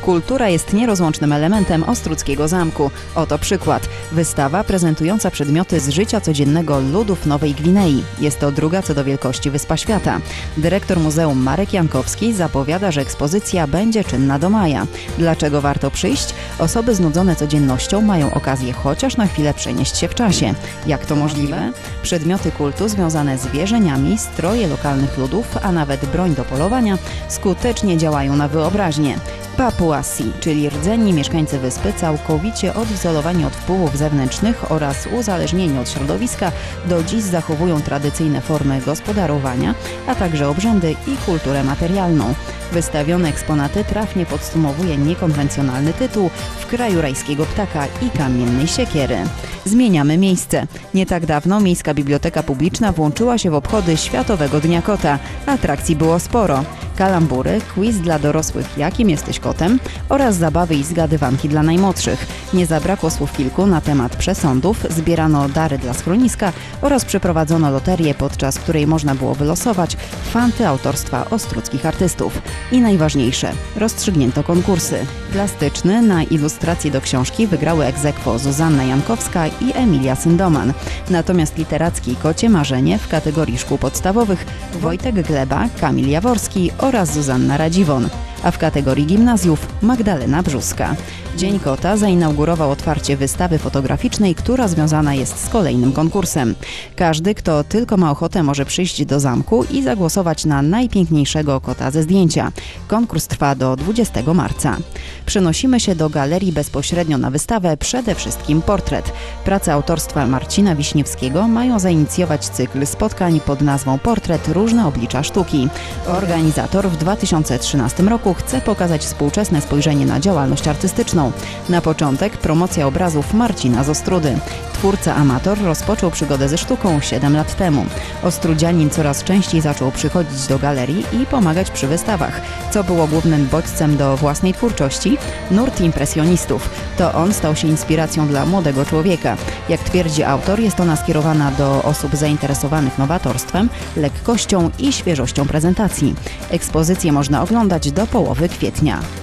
Kultura jest nierozłącznym elementem Ostródzkiego Zamku. Oto przykład. Wystawa prezentująca przedmioty z życia codziennego ludów Nowej Gwinei. Jest to druga co do wielkości wyspa świata. Dyrektor muzeum Marek Jankowski zapowiada, że ekspozycja będzie czynna do maja. Dlaczego warto przyjść? Osoby znudzone codziennością mają okazję chociaż na chwilę przenieść się w czasie. Jak to możliwe? Przedmioty kultu związane z wierzeniami, stroje lokalnych ludów, a nawet broń do polowania skutecznie działają na wyobraźnię. Papuasi, czyli rdzenni mieszkańcy wyspy, całkowicie odizolowani od wpływów zewnętrznych oraz uzależnieni od środowiska, do dziś zachowują tradycyjne formy gospodarowania, a także obrzędy i kulturę materialną. Wystawione eksponaty trafnie podsumowuje niekonwencjonalny tytuł W kraju rajskiego ptaka i kamiennej siekiery. Zmieniamy miejsce. Nie tak dawno Miejska Biblioteka Publiczna włączyła się w obchody Światowego Dnia Kota. Atrakcji było sporo. Kalambury, quiz dla dorosłych Jakim jesteś kotem oraz zabawy i zgadywanki dla najmłodszych. Nie zabrakło słów kilku na temat przesądów, zbierano dary dla schroniska oraz przeprowadzono loterię, podczas której można było wylosować fanty autorstwa ostródzkich artystów. I najważniejsze, rozstrzygnięto konkursy. Plastyczny na ilustracje do książki wygrały ex aequo Zuzanna Jankowska i Emilia Syndoman. Natomiast literacki Kocie Marzenie w kategorii szkół podstawowych Wojtek Gleba, Kamil Jaworski oraz Zuzanna Radziwon, a w kategorii gimnazjów Magdalena Brzuska. Dzień Kota zainaugurował otwarcie wystawy fotograficznej, która związana jest z kolejnym konkursem. Każdy, kto tylko ma ochotę, może przyjść do zamku i zagłosować na najpiękniejszego kota ze zdjęcia. Konkurs trwa do 20 marca. Przenosimy się do galerii bezpośrednio na wystawę, przede wszystkim portret. Prace autorstwa Marcina Wiśniewskiego mają zainicjować cykl spotkań pod nazwą Portret – Różne oblicza sztuki. Organizator w 2013 roku chce pokazać współczesne spojrzenie na działalność artystyczną. Na początek promocja obrazów Marcina z Ostródy. Twórca amator rozpoczął przygodę ze sztuką 7 lat temu. Ostródzianin coraz częściej zaczął przychodzić do galerii i pomagać przy wystawach, co było głównym bodźcem do własnej twórczości. Nurt impresjonistów. To on stał się inspiracją dla młodego człowieka. Jak twierdzi autor, jest ona skierowana do osób zainteresowanych nowatorstwem, lekkością i świeżością prezentacji. Ekspozycję można oglądać do połowy kwietnia.